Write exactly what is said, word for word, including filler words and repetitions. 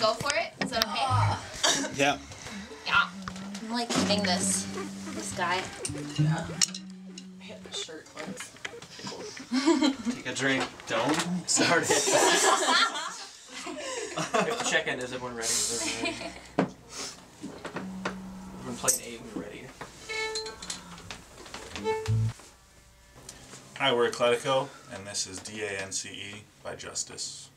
go for it? Is that okay? Yeah. Yeah. I'm like hitting this this guy. Yeah. Hit the shirt cleanse. Take a drink. Don't start it. We have to check in. Is everyone ready? Is everyone ready? Everyone playing eight when we're ready. Hi, we're Atletico, and this is D A N C E by Justice.